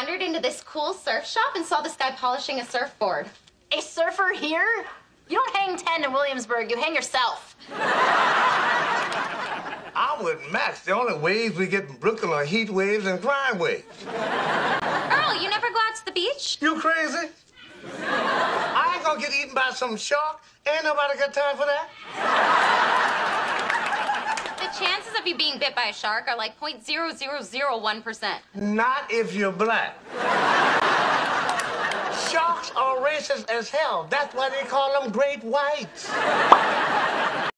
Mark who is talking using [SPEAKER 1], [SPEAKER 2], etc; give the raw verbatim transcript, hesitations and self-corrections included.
[SPEAKER 1] wandered into this cool surf shop and saw this guy polishing a surfboard.
[SPEAKER 2] A surfer here? You don't hang ten in Williamsburg, you hang yourself.
[SPEAKER 3] I'm with Max. The only waves we get in Brooklyn are heat waves and crime waves.
[SPEAKER 1] Earl, you never go out to the beach?
[SPEAKER 3] You crazy? I ain't gonna get eaten by some shark. Ain't nobody got time for that.
[SPEAKER 1] The chances of you being bit by a shark are like zero point zero zero zero one percent.
[SPEAKER 3] Not if you're black. Sharks are racist as hell. That's why they call them great whites.